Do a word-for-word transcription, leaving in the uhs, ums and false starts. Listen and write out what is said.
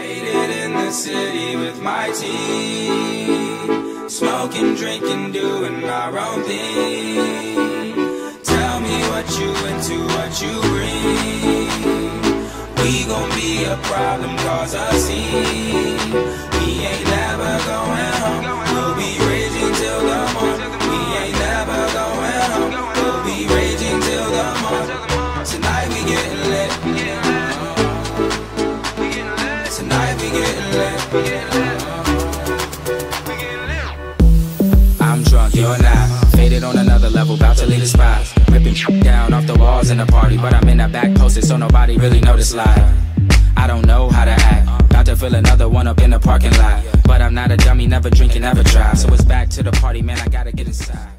Faded in the city with my team, smoking, drinking, doing our own thing. Tell me what you into, what you bring. We gon' be a problem, cause a scene. We ain't never going home. We'll be raging till the morning. We ain't never going home. We'll be raging till the morning. Tonight we getting lit. Tonight we getting lit. I'm drunk, you're not. Faded on another level, about to leave the spot. Ripping down off the walls in the party, but I'm in that back posted, so nobody really noticed live. I don't know how to act, about to fill another one up in the parking lot. But I'm not a dummy, never drinking, never try. So it's back to the party, man, I gotta get inside.